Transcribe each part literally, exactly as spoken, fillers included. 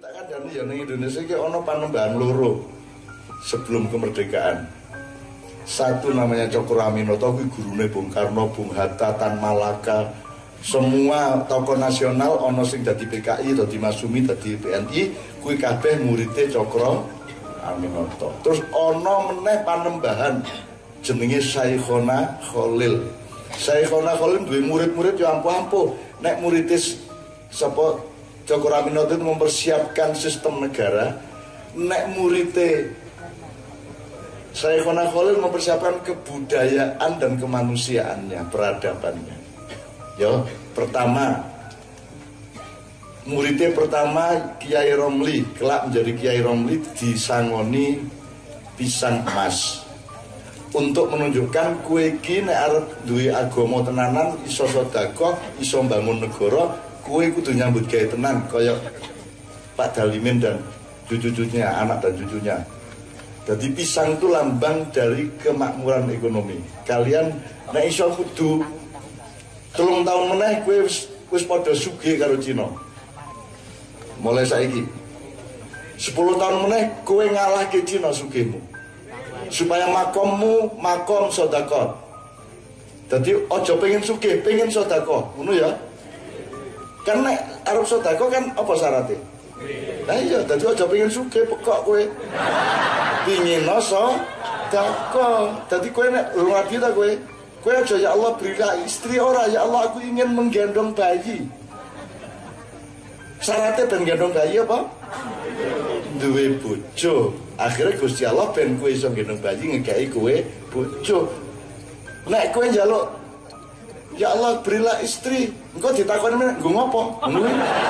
tak kandhani ya ning Indonesia iki ana panembahan loro sebelum kemerdekaan. Satu namanya Cokro Aminoto, kuwi gurune Bung Karno, Bung Hatta, Tan Malaka, semua tokoh nasional ana sing dadi P K I, dadi Masumi, dadi P N I, kuwi kabeh muridé Cokro Aminoto. Terus ana meneh panembahan jenenge Syekhona Khalil. Syekhona Khalil duwe murid-murid yo ampuh-ampuh. Nek muridé sapa Cokro Aminoto itu mempersiapkan sistem negara, nek muridé Syekhona Khalil mempersiapkan kebudayaan dan kemanusiaannya, peradabannya. Yo, pertama muridnya pertama Kiai Romli, kelak menjadi Kiai Romli disangoni pisang emas untuk menunjukkan kue iki nek arep duwe agama tenanan, iso sedekah, iso mbangun negara, kue kudu nyambut gawe tenan kaya Pak Dalimin dan cucu-cucunya, anak dan cucunya. Jadi pisang itu lambang dari kemakmuran ekonomi. Kalian nek iso kudu telung tahun meneh kowe wis wis padha sugih karo Cina. Mulai saiki. sepuluh tahun meneh kowe ngalahke Cina sugihmu. Supaya makommu makom sedekah. Jadi aja pengen sugih, pengen sedekah. Ngono ya. Kan nek arep sedekah kan apa syaratnya? Nah iya, dadi aja pengen sugih pekok kowe. Pingin noso dako. Dadi kowe nek lunga ta kowe. Kowe aja ya Allah berilah istri ora, ya Allah aku ingin menggendong bayi. Syaratnya ben gendong bayi apa? Duwe bojo. Akhirnya Gusti Allah ben kowe iso gendong bayi ngekeki kowe bojo. Nek kowe njaluk ya Allah berilah istri, engko ditakoni men nggo ngopo? Ngono.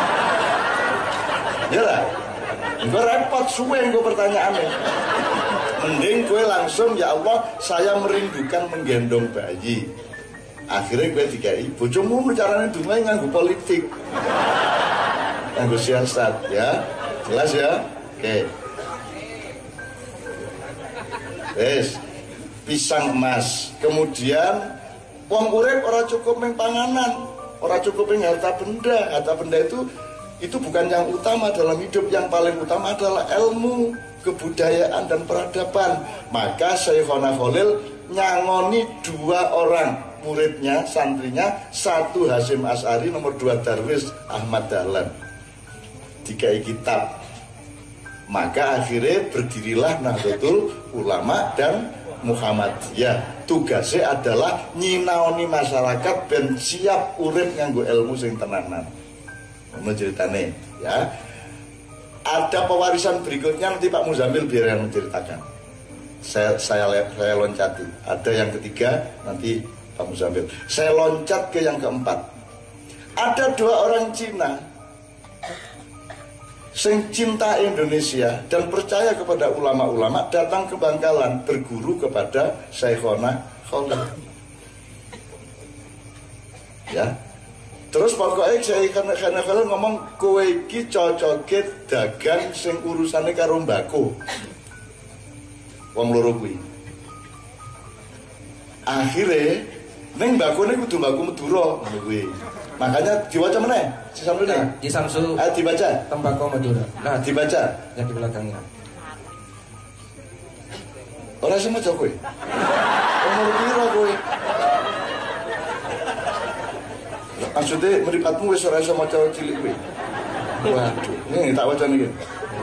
Ya lah. Engko repot suwe engko pertanyaannya. Mending kowe langsung ya Allah saya merindukan menggendong bayi. Akhirnya kowe dikai bojomu carane dungae nganggo politik. Nganggo siasat ya. Jelas ya? Oke. Wes, pisang emas. Kemudian wong urip ora cukup ning panganan, ora cukup ning harta benda. Harta benda itu itu bukan yang utama dalam hidup. Yang paling utama adalah ilmu, kebudayaan dan peradaban. Maka Syekhona Khalil nyangoni dua orang muridnya, santrinya, satu Hasyim Asy'ari, nomor dua Darwis Ahmad Dahlan. Dikai kitab. Maka akhirnya berdirilah Nahdlatul Ulama dan Muhammadiyah. Tugasnya adalah nyinaoni masyarakat ben siap urip nganggo ilmu sing tenanan. Ngono ceritane ya. Ada pewarisan berikutnya nanti Pak Muzamil biar yang menceritakan. Saya saya saya loncati. Ada yang ketiga nanti Pak Muzamil. Saya loncat ke yang keempat. Ada dua orang Cina sing cinta Indonesia dan percaya kepada ulama-ulama, datang ke Bangkalan berguru kepada Syekhona Khalil. Ya. Terus pokoknya Syekhona Khalil ngomong kowe iki cocoke dagang sing urusane karo mbako. Wong loro kuwi. Akhire ning mbakone kudu mbako Madura ngono kuwi. Makanya dibaca meneh si Samsu nah, di Samsu eh, dibaca tembakau Madura. Nah, dibaca yang di belakangnya. Ora sing maca kowe. Umur piro kowe? Maksudnya meripatmu wis ora iso maca cilik kowe. Waduh, ini tak waca niki.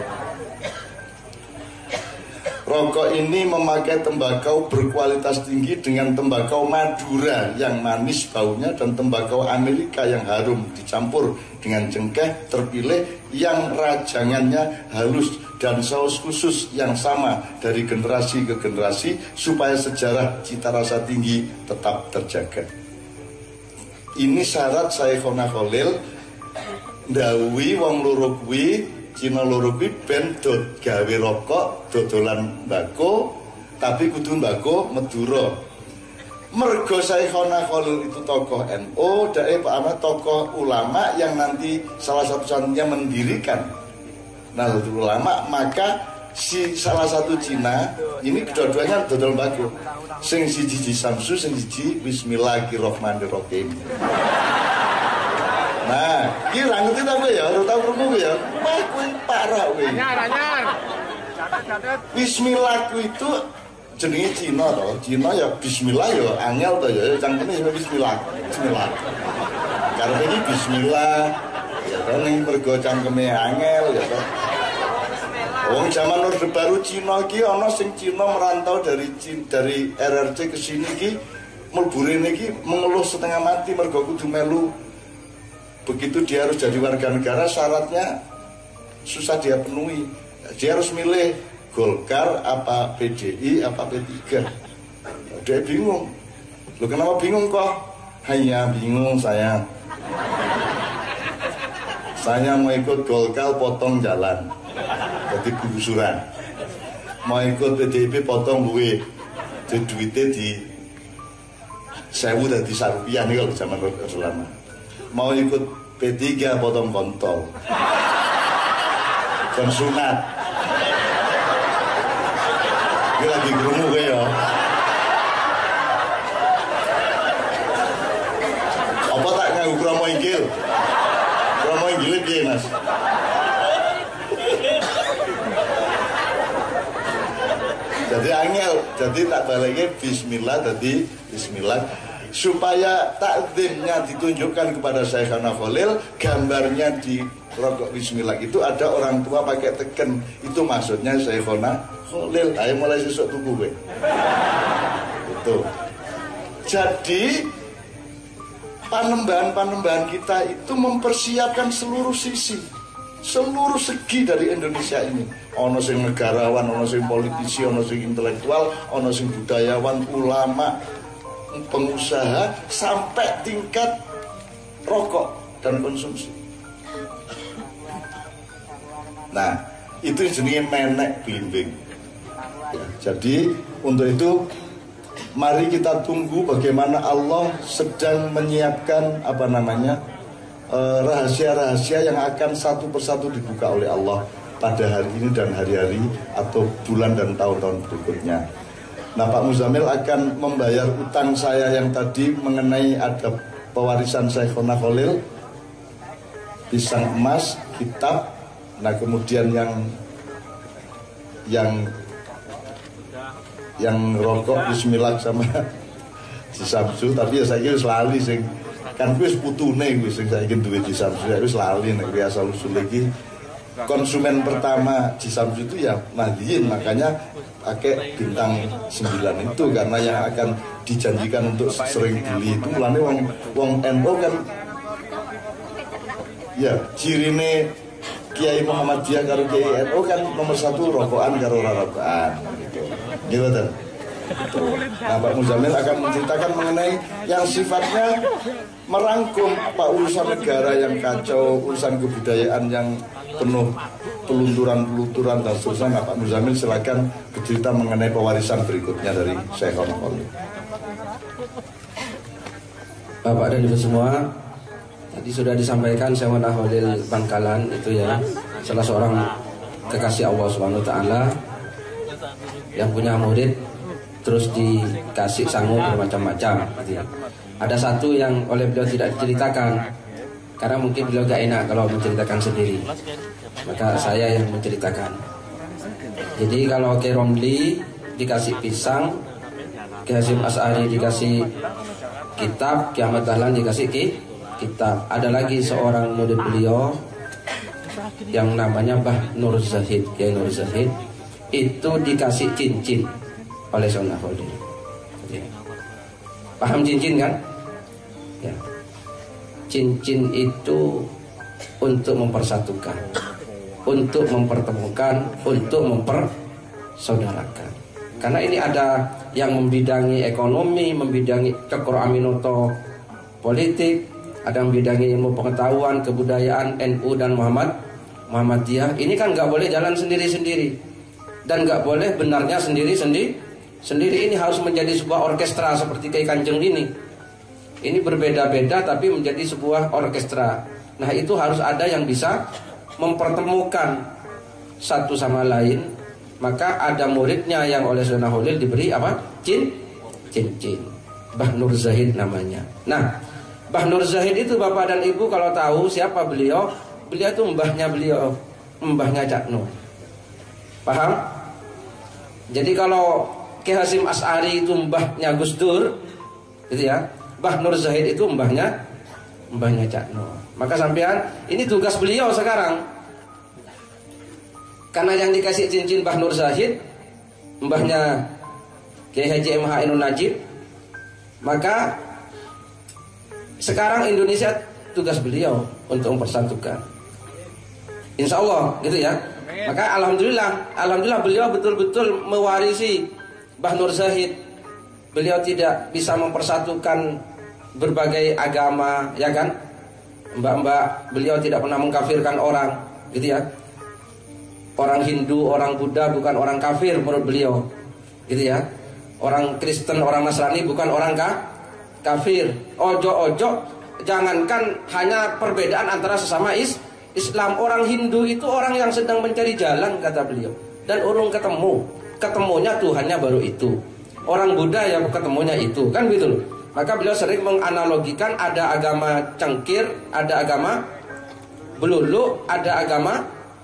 Rokok ini memakai tembakau berkualitas tinggi dengan tembakau Madura yang manis baunya dan tembakau Amerika yang harum dicampur dengan cengkeh terpilih yang rajangannya halus dan saus khusus yang sama dari generasi ke generasi supaya sejarah cita rasa tinggi tetap terjaga. Ini syarat Syekhona Khalil ndawi wong loro kuwi Cina loro kuwi ben dod gawe rokok, dodolan mbako, tapi kudu mbako Madura. Mergo Syekhona Khalil itu tokoh N U, dae Pak Ahmad tokoh ulama yang nanti salah satu satunya mendirikan Nahdlatul Ulama, maka si salah satu Cina ini kedua-duanya dodol mbako. Sing siji di Samsu, sing siji Bismillahirrahmanirrahim. Nah, iki ra ngerti ta kowe ya, ora tau krungu ya. Wah, kowe Pak cara kuwi. Anyar, anyar. Bismillah itu jenenge Cina to. Cina ya bismillah ya angel to ya cangkeme ya bismillah. Bismillah. Karepe iki bismillah ya to ning mergo cangkeme angel ya to. Wong zaman Orde Baru Cina iki ana sing Cina merantau dari dari R R C ke sini iki mlebu rene iki mengeluh setengah mati mergo kudu melu. Begitu dia harus jadi warga negara syaratnya susah dia penuhi. Dia harus milih Golkar apa P D I apa P tiga. Dia bingung. Loh kenapa bingung kok? Hanya bingung saya. Saya mau ikut Golkar potong jalan. Jadi gusuran. Mau ikut P D I P potong duit. Jadi duitnya di sewu dan di sarupiah nih kalau zaman Orde Lama. Mau ikut P tiga potong kontol konsunat ini lagi kerumuh gue ya apa tak nganggu kromo inggil kromo inggil piye mas jadi angel jadi tak baliknya bismillah tadi bismillah supaya takzimnya ditunjukkan kepada Syekhana Khalil, gambarnya di rokok bismillah itu ada orang tua pakai teken, itu maksudnya Syekhana Khalil. Ayo mulai sesuk tuku kowe. Itu. Jadi panembahan-panembahan kita itu mempersiapkan seluruh sisi, seluruh segi dari Indonesia ini. Ono sing negarawan, ono sing politisi, ono sing intelektual, ono sing budayawan, ulama, pengusaha sampai tingkat rokok dan konsumsi. Nah, itu jenis menek blimbing. Ya, jadi untuk itu mari kita tunggu bagaimana Allah sedang menyiapkan apa namanya rahasia-rahasia yang akan satu persatu dibuka oleh Allah pada hari ini dan hari-hari atau bulan dan tahun-tahun berikutnya. Nah, Pak Muzamil akan membayar utang saya yang tadi mengenai ada pewarisan Syekhona Khalil, pisang emas, kitab. Nah, kemudian yang yang yang rokok bismillah sama si Samsu, tapi ya saya kira selali sing kan wis putune wis sing saiki duwe di Samsu ya wis lali nek asal usul iki. Konsumen pertama di Samsu itu ya Nahdiyin, makanya pakai bintang sembilan itu karena yang akan dijanjikan untuk sering beli itu mulane wong wong N U kan ya cirine Kiai Muhammadiyah karo Kiai N U kan nomor satu rokokan karo ora rokokan gitu. Gitu kan. Nah, Pak Muzamil akan menceritakan mengenai yang sifatnya merangkum apa urusan negara yang kacau, urusan kebudayaan yang penuh pelunturan-pelunturan dan seterusnya. Nah, Pak Muzamil silakan bercerita mengenai pewarisan berikutnya dari Syekhona Khalil. Bapak dan Ibu semua, tadi sudah disampaikan Syekhona Khalil Bangkalan itu ya salah seorang kekasih Allah Subhanahu wa taala yang punya murid terus dikasih sangu bermacam-macam gitu ya. Ada satu yang oleh beliau tidak diceritakan karena mungkin beliau gak enak kalau menceritakan sendiri, maka saya yang menceritakan. Jadi kalau Kiai Romli dikasih pisang, Kiai Hasyim Asy'ari dikasih kitab, Kiai Ahmad Dahlan dikasih ki, kitab. Ada lagi seorang murid beliau yang namanya Mbah Nur Zahid, Kiai Nur Zahid, itu dikasih cincin oleh Syekhona Khalil. Ya. Paham cincin kan? Ya. Cincin itu untuk mempersatukan, untuk mempertemukan, untuk mempersaudarakan. Karena ini ada yang membidangi ekonomi, membidangi Cokro Aminoto politik, ada yang membidangi ilmu pengetahuan, kebudayaan, N U dan Muhammad Muhammadiyah. Ini kan nggak boleh jalan sendiri-sendiri dan nggak boleh benarnya sendiri-sendiri. Sendiri ini harus menjadi sebuah orkestra seperti Kiai Kanjeng ini. Ini berbeda-beda tapi menjadi sebuah orkestra. Nah, itu harus ada yang bisa mempertemukan satu sama lain. Maka ada muridnya yang oleh Syekhona Khalil diberi apa? Cin, cincin. Mbah Nur Zahid namanya. Nah, Mbah Nur Zahid itu Bapak dan Ibu kalau tahu siapa beliau, beliau itu mbahnya beliau. mbahnya Cak Nur. Paham? Jadi kalau Ki Hasyim Asy'ari itu mbahnya Gus Dur, gitu ya. Mbah Nur Zahid itu mbahnya mbahnya Cak Nur. Maka sampean ini tugas beliau sekarang. Karena yang dikasih cincin Mbah Nur Zahid, mbahnya Kiai Haji M H Ainun Najib, maka sekarang Indonesia tugas beliau untuk mempersatukan. Insya Allah, gitu ya. Maka alhamdulillah, alhamdulillah beliau betul-betul mewarisi Mbah Nur Zahid. Beliau tidak bisa mempersatukan berbagai agama, ya kan? Mbak-mbak, beliau tidak pernah mengkafirkan orang, gitu ya. Orang Hindu, orang Buddha bukan orang kafir menurut beliau, gitu ya. Orang Kristen, orang Nasrani bukan orang ka kafir. Ojo-ojo, jangankan hanya perbedaan antara sesama is Islam. Orang Hindu itu orang yang sedang mencari jalan, kata beliau, dan urung ketemu. Ketemunya Tuhannya baru itu. Orang Buddha ya ketemunya itu, kan gitu loh. Maka beliau sering menganalogikan ada agama cengkir, ada agama belulu, ada agama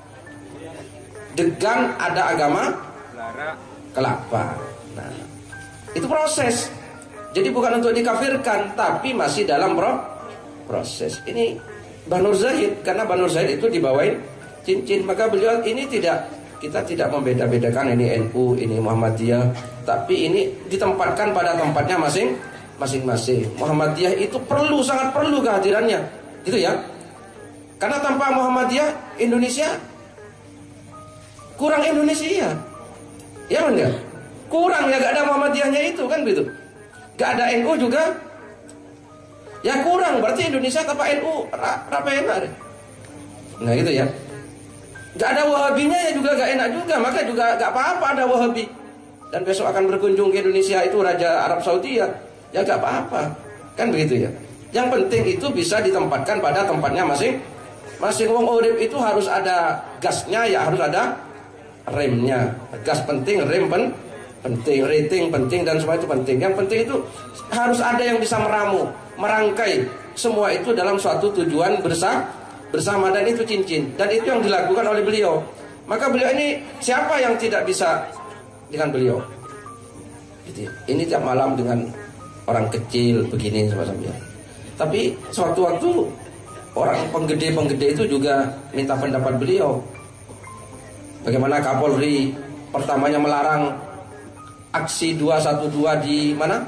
degan, ada agama kelapa. Nah, itu proses. Jadi bukan untuk dikafirkan, tapi masih dalam proses. Ini Mbah Nur Zahid, karena Mbah Nur Zahid itu dibawain cincin, maka beliau ini tidak, kita tidak membeda-bedakan ini N U, ini Muhammadiyah, tapi ini ditempatkan pada tempatnya masing masing-masing. Muhammadiyah itu perlu, sangat perlu kehadirannya, gitu ya. Karena tanpa Muhammadiyah Indonesia kurang Indonesia, ya enggak? Kurang ya, gak ada Muhammadiyahnya itu, kan begitu. Gak ada N U juga, ya kurang. Berarti Indonesia tanpa N U apa enak? Nah gitu ya. Gak ada Wahabinya ya juga gak enak juga. Maka juga gak apa-apa ada Wahabi. Dan besok akan berkunjung ke Indonesia itu Raja Arab Saudi ya, ya gak apa-apa, kan begitu ya. Yang penting itu bisa ditempatkan pada tempatnya masing masing. Wong urip itu harus ada gasnya, ya harus ada remnya. Gas penting, rem pen, penting, rating penting, dan semua itu penting. Yang penting itu harus ada yang bisa meramu, merangkai semua itu dalam suatu tujuan bersama bersama, dan itu cincin, dan itu yang dilakukan oleh beliau. Maka beliau ini, siapa yang tidak bisa dengan beliau? Gitu ya. Ini tiap malam dengan orang kecil begini semacamnya. Tapi sewaktu-waktu orang penggede-penggede itu juga minta pendapat beliau. Bagaimana Kapolri pertamanya melarang aksi dua satu dua di mana?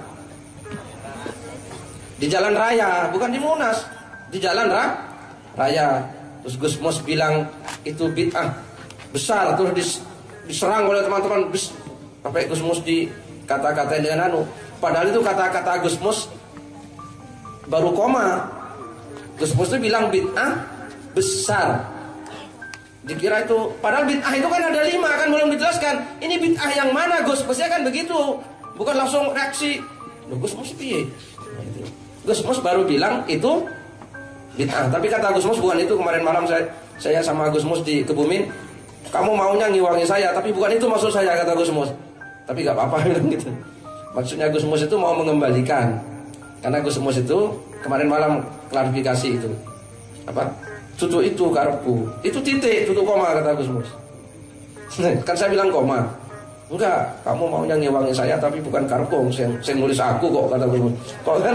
Di jalan raya, bukan di Monas, di jalan ra, raya. Terus Gus Mus bilang itu bid'ah besar, terus dis, diserang oleh teman-teman. Sampai Gus Mus di kata-katain dengan anu. Padahal itu kata-kata Gus Mus baru koma. Gus Mus itu bilang bid'ah besar. Dikira itu, padahal bid'ah itu kan ada lima, kan belum dijelaskan. Ini bid'ah yang mana Gus? Pasti kan begitu. Bukan langsung reaksi. Loh, Gus Mus piye? Nah, itu. Gus Mus baru bilang itu bid'ah. Tapi kata Gus Mus bukan itu. Kemarin malam saya saya sama Gus Mus di Kebumen. Kamu maunya ngiwangi saya, tapi bukan itu maksud saya, kata Gus Mus. Tapi gak apa-apa gitu. Maksudnya Gus Mus itu mau mengembalikan. Karena Gus Mus itu kemarin malam klarifikasi itu. Apa? Tutu itu karepku. Itu titik, tutu koma, kata Gus Mus. Kan saya bilang koma. Enggak, kamu maunya ngewangi saya tapi bukan karepku, saya, saya nulis aku kok, kata Gus Mus. Kok kan?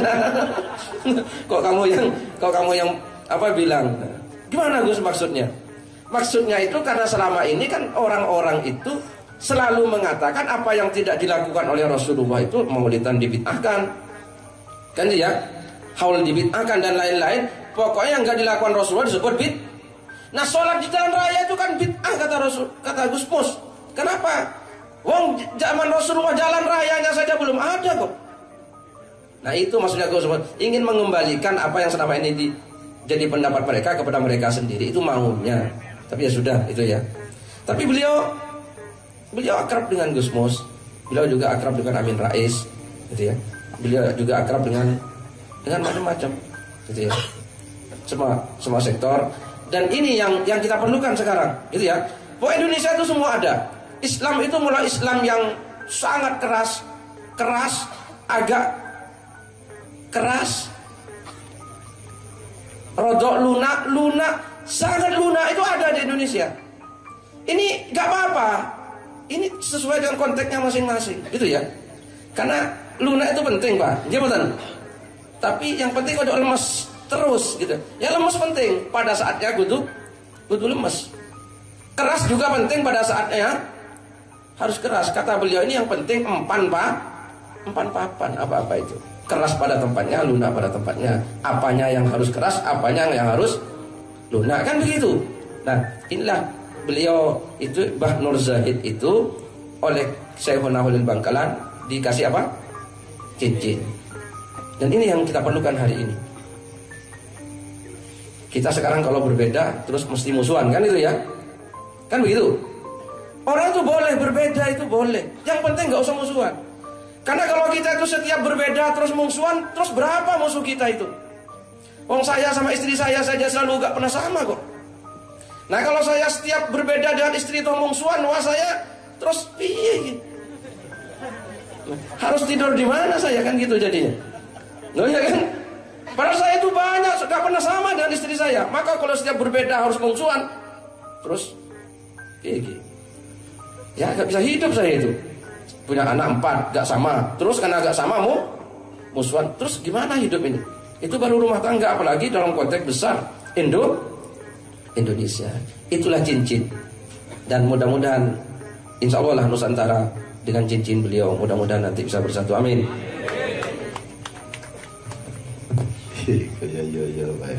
Kok kamu yang kok kamu yang apa bilang? Gimana Gus maksudnya? Maksudnya itu karena selama ini kan orang-orang itu selalu mengatakan apa yang tidak dilakukan oleh Rasulullah itu maulidan dibid'ahkan, kan ya, haul dibid'ahkan dan lain-lain. Pokoknya yang nggak dilakukan Rasulullah disebut bid. Nah, sholat di jalan raya itu kan bid'ah, kata Rasul, kata Gus Mus. Kenapa? Wong zaman Rasulullah jalan rayanya saja belum ada kok. Nah itu maksudnya Gus Mus ingin mengembalikan apa yang selama ini di, jadi pendapat mereka kepada mereka sendiri, itu maunya. Tapi ya sudah itu ya. Tapi beliau beliau akrab dengan Gus Mus, beliau juga akrab dengan Amin Rais, gitu ya. Beliau juga akrab dengan dengan macam-macam, gitu ya. Semua semua sektor, dan ini yang yang kita perlukan sekarang, gitu ya. Bahwa Indonesia itu semua ada. Islam itu mulai Islam yang sangat keras, keras, agak keras, rodok lunak, lunak, sangat lunak itu ada di Indonesia. Ini gak apa-apa. Ini sesuai dengan konteksnya masing-masing, gitu ya. Karena lunak itu penting, Pak. Iya betul. Tapi yang penting kalau lemes terus, gitu. Ya lemes penting pada saatnya kudu kudu lemes. Keras juga penting pada saatnya harus keras. Kata beliau ini yang penting empan, Pak. Empan papan apa-apa itu. Keras pada tempatnya, lunak pada tempatnya. Apanya yang harus keras, apanya yang harus lunak, kan begitu. Nah, inilah beliau itu Mbah Nur Zahid itu oleh Syekhuna Holil Bangkalan dikasih apa? Cincin. Dan ini yang kita perlukan hari ini. Kita sekarang kalau berbeda terus mesti musuhan, kan itu ya? Kan begitu. Orang itu boleh berbeda, itu boleh. Yang penting gak usah musuhan. Karena kalau kita itu setiap berbeda terus musuhan, terus berapa musuh kita itu? Wong saya sama istri saya saja selalu gak pernah sama kok. Nah kalau saya setiap berbeda dengan istri itu musuhan, wah saya terus piye gitu. Harus tidur di mana saya, kan gitu jadinya. Loh ya kan? Padahal saya itu banyak gak pernah sama dengan istri saya. Maka kalau setiap berbeda harus musuhan, terus piye gitu. Ya gak bisa hidup saya itu. Punya anak empat, gak sama. Terus karena gak sama mau musuhan. Terus gimana hidup ini? Itu baru rumah tangga, apalagi dalam konteks besar Indo Indonesia. Itulah cincin. Dan mudah-mudahan insya Allah lah Nusantara dengan cincin beliau, mudah-mudahan nanti bisa bersatu. Amin. Ya ya ya baik.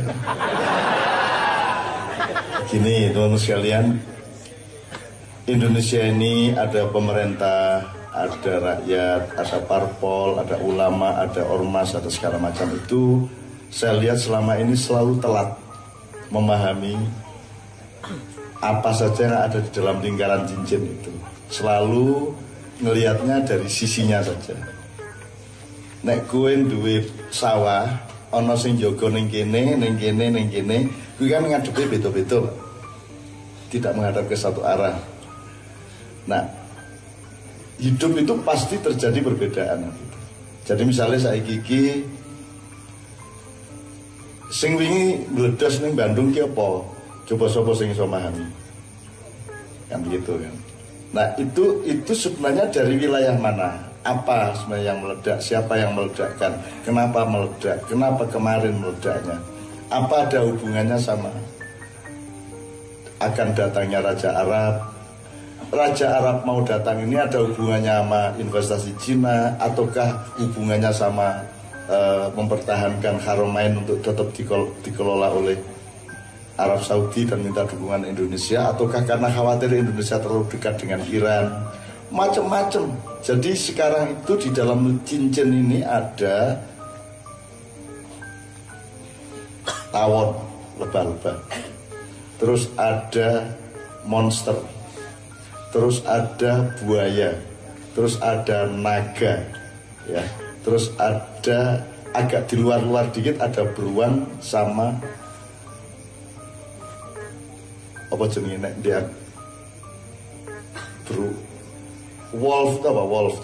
Gini teman-teman sekalian, Indonesia ini ada pemerintah, ada rakyat, ada parpol, ada ulama, ada ormas, ada segala macam. Itu saya lihat selama ini selalu telat memahami apa saja yang ada di dalam lingkaran cincin itu. Selalu ngelihatnya dari sisinya saja. Nek kowe duwe sawah, ana sing jaga ning kene, ning kene, ning kene, kuwi kan ngadepe beda-beda. Tidak menghadap ke satu arah. Nah, hidup itu pasti terjadi perbedaan. Jadi misalnya saya gigi sing wingi meledos ning Bandung ki apa? Coba sapa sing iso memahami. Kan begitu kan. Nah, itu itu sebenarnya dari wilayah mana? Apa sebenarnya yang meledak? Siapa yang meledakkan? Kenapa meledak? Kenapa kemarin meledaknya? Apa ada hubungannya sama akan datangnya Raja Arab? Raja Arab mau datang ini ada hubungannya sama investasi Cina, ataukah hubungannya sama uh, mempertahankan Haramain untuk tetap dikelola oleh Arab Saudi dan minta dukungan Indonesia, ataukah karena khawatir Indonesia terlalu dekat dengan Iran? Macam-macam. Jadi sekarang itu di dalam cincin ini ada tawon lebah-lebah, terus ada monster, terus ada buaya, terus ada naga, ya, terus ada agak di luar-luar dikit ada beruang sama apa jenenge dia beru wolf itu apa wolf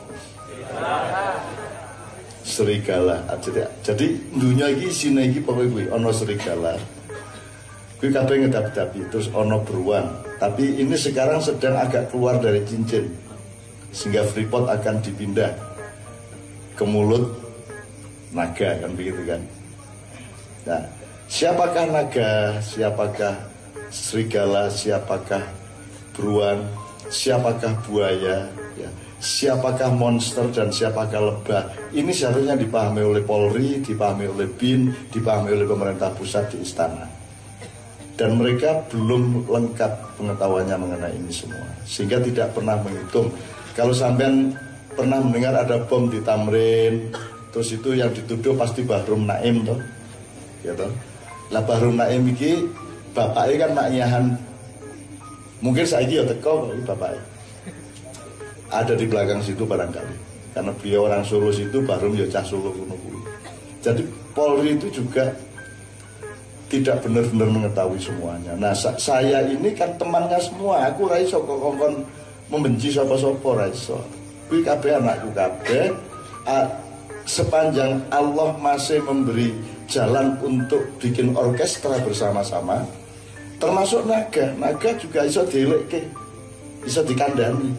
serigala. Jadi jadi dunia ini sini ini pokoknya gue ono serigala, gue kabeh ngedap-dapi, terus ono beruang. Tapi ini sekarang sedang agak keluar dari cincin, sehingga Freeport akan dipindah ke mulut naga, kan begitu kan. Nah, siapakah naga, siapakah serigala, siapakah beruang, siapakah buaya, ya, siapakah monster dan siapakah lebah? Ini seharusnya dipahami oleh Polri, dipahami oleh B I N, dipahami oleh pemerintah pusat di istana. Dan mereka belum lengkap pengetahuannya mengenai ini semua, sehingga tidak pernah menghitung. Kalau sampean pernah mendengar ada bom di Tamrin, terus itu yang dituduh pasti Bahrum Naim toh, ya toh. Lah Bahrum Naim ini bapaknya kan maknyahan, mungkin saya ya teko kok bapaknya ada di belakang situ barangkali, karena beliau orang Solo situ, Bahrum ya cah Solo kuno kuwi. Jadi Polri itu juga tidak benar-benar mengetahui semuanya. Nah, saya ini kan temannya semua. Aku ra iso kok kongkon membenci sapa-sapa, ra iso. Kuwi kabeh anakku kabeh. Sepanjang Allah masih memberi jalan untuk bikin orkestra bersama-sama, termasuk naga. Naga juga iso dielekke. bisa dikandani.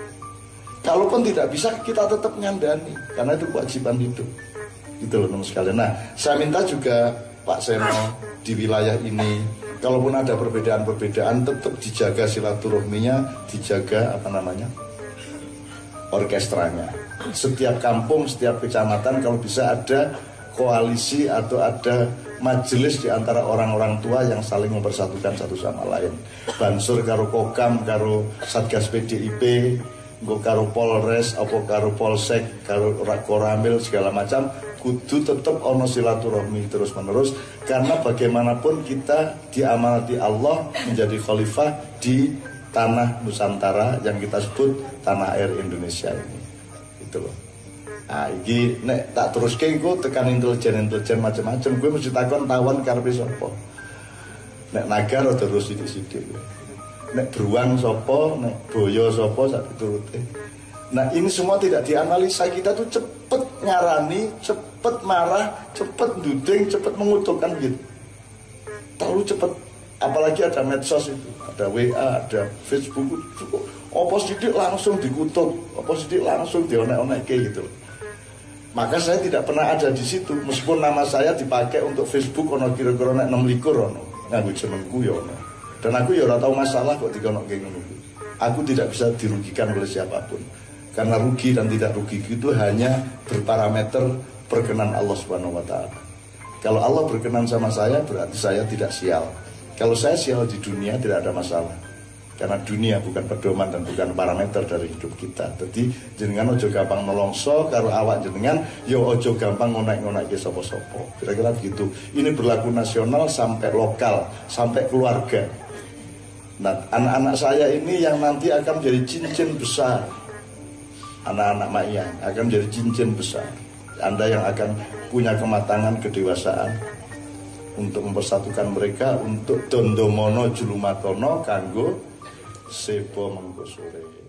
Kalaupun tidak bisa, kita tetap nyandani, karena itu kewajiban hidup. Gitu loh teman sekalian. Nah, saya minta juga Pak Seno di wilayah ini, kalaupun ada perbedaan-perbedaan, tetap dijaga silaturahminya, dijaga apa namanya, orkestranya. Setiap kampung, setiap kecamatan kalau bisa ada koalisi atau ada majelis di antara orang-orang tua yang saling mempersatukan satu sama lain. Bansur karo Kokam, karo Satgas P D I P, nggo karo Polres, apa karo Polsek, karo Koramil segala macam, kudu tetap ono silaturahmi terus menerus, karena bagaimanapun kita diamanati Allah menjadi khalifah di tanah Nusantara yang kita sebut tanah air Indonesia ini. Itu loh. Nah, iki nek tak teruske iku tekan intelijen-intelijen macam-macam, gue mesti takon tawan karepe sapa. Nek nagar rada terus sithik-sithik. Nek beruang sapa, nek boyo sapa sak piturute. Nah, ini semua tidak dianalisa, kita tuh cepet ngarani, cepet marah, cepet duding, cepet mengutukkan gitu. Terlalu cepet, apalagi ada medsos itu, ada W A, ada Facebook, apa sidik langsung dikutuk, apa sidik langsung dionek-onekke gitu loh. Maka saya tidak pernah ada di situ, meskipun nama saya dipakai untuk Facebook ono kira-kira nek enam likur ono, nganggo jenengku ya ono. Dan aku ya ora tahu masalah kok dikonokke ngono. Aku tidak bisa dirugikan oleh siapapun. Karena rugi dan tidak rugi itu hanya berparameter perkenan Allah Subhanahu wa taala. Kalau Allah berkenan sama saya, berarti saya tidak sial. Kalau saya sial di dunia tidak ada masalah. Karena dunia bukan pedoman dan bukan parameter dari hidup kita. Jadi jenengan ojo gampang nolongso karo awak jenengan, yo ojo gampang ngonek-ngonekke sapa-sapa. Kira-kira begitu. Ini berlaku nasional sampai lokal, sampai keluarga. Nah, anak-anak saya ini yang nanti akan menjadi cincin besar. Anak-anak Ma'iyah akan menjadi cincin besar. Anda yang akan punya kematangan, kedewasaan untuk mempersatukan mereka, untuk dondomono julumatono kanggo sebo mengko sore.